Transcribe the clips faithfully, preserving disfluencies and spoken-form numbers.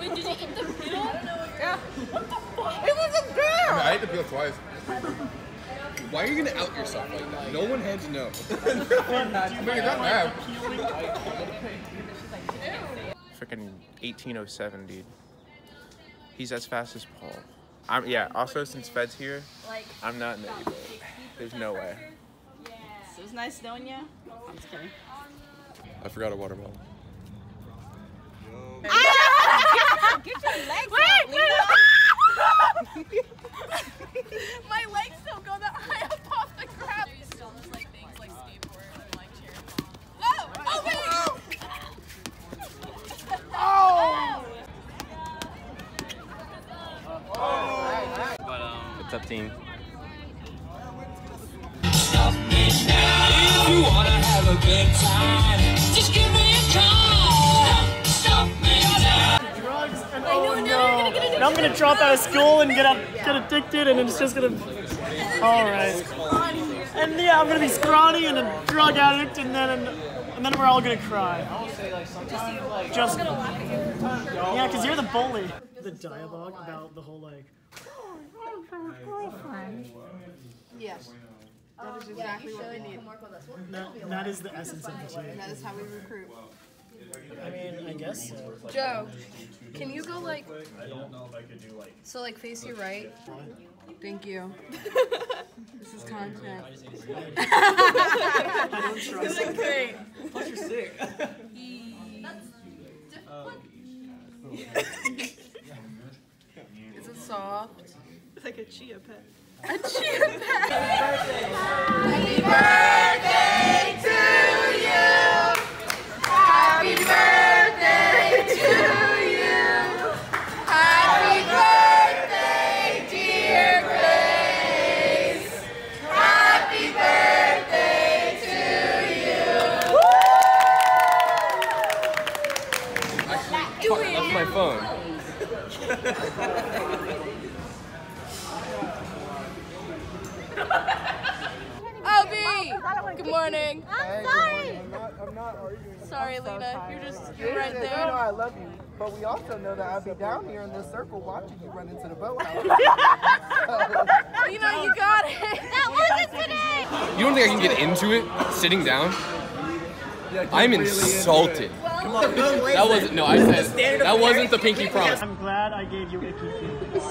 Did you eat the peel? Yeah. What the fuck? It wasn't there! I, mean, I ate the peel twice. Why are you gonna out yourself like that? No one had to know. I mean, it's not bad. Freaking eighteen oh seven, dude. He's as fast as Paul. I'm, yeah, also since Fed's here, I'm not in the E-boat. There's no way. It was nice knowing you. I'm just kidding. I forgot a water bottle. Get your legs Wait, out, wait. my legs don't go that high up off the ground. There's still just like things like skateboard and like cheer. Oh! Oh, wait! Oh! But um, what's up, team? Stop me now. If you wanna have a good time, just give me a call. Stop me now. Drugs and oh no. And I'm gonna drop out of school and get up, get addicted, and it's just gonna. All right. And yeah, I'm gonna be scrawny and a drug addict, and then and, and then we're all gonna cry. Just. Yeah, because you're the bully. The dialogue about the whole like. Yes. That is exactly what we need. That, that is the essence of the team. That is how we recruit. I mean, I guess so. Joe, can you go like, so like face you right? Thank you. This is content. I don't trust This is great. Plus you're sick. Is it soft? It's like a chia pet. A chia pet! Happy birthday to you! Happy birthday to you! Happy birthday, dear Grace! Happy birthday to you! Actually, that's my phone. Obi! Good morning. I'm sorry! I'm not, I'm not arguing. Sorry, I'm so Lena. tired. You're just, you're right You know there. I love you, but we also know that I'll be down here in this circle watching you run into the boathouse. Lena, you got it. That wasn't today. You don't think I can get into it sitting down? I'm insulted. Come on, that wasn't. No, I said that wasn't the pinky promise. I'm glad I gave you icky feelings.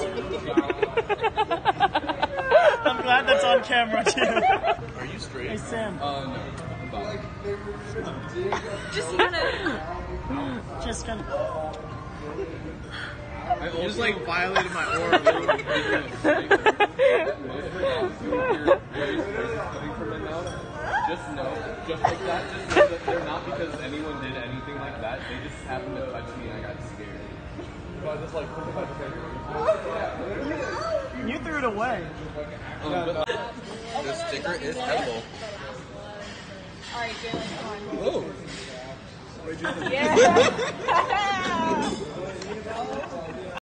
I'm glad that's on camera too. Are you straight? Hey Sam. Uh, no. Bye. Just kind of. Just kind of. I just like violated my oral Just know, just like that, just know that they're not because anyone did anything like that. They just happened to touch me and I got scared. So I just like put the You threw it away. um, but the sticker is edible. Alright, Jalen, come on. Whoa. Yeah.